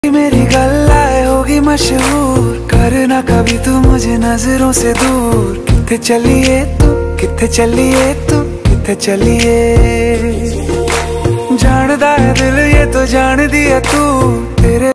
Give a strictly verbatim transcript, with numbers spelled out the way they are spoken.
मेरी गल्लाए होगी मशहूर, करना कभी तू मुझे नजरों से दूर। किथे चलिए तू, किथे चलिए तू, किथे चलिए। जानदा है दिल ये तो जान दिया तू, तेरे